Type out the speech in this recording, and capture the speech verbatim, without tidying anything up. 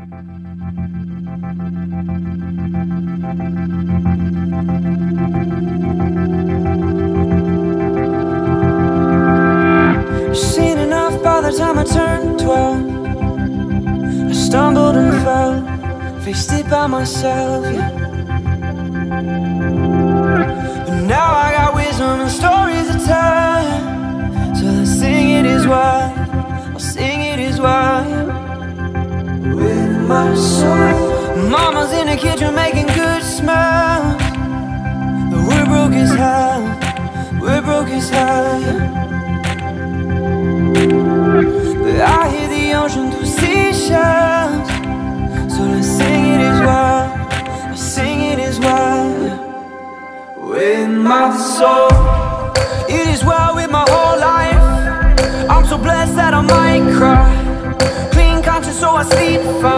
Seen enough by the time I turned twelve. I stumbled and fell, faced it by myself, yeah. But now I got wisdom and stories to tell, so let's sing it as well, I'll sing it as well. With my soul, mama's in the kitchen making good smells, but we're broke as hell, we're broke as hell, yeah. But I hear the ocean through seashells, so let's sing it as well, I'll sing it as well, yeah. With my soul, it is well with my whole life. I'm so blessed that I might cry. Clean conscience so I sleep fine.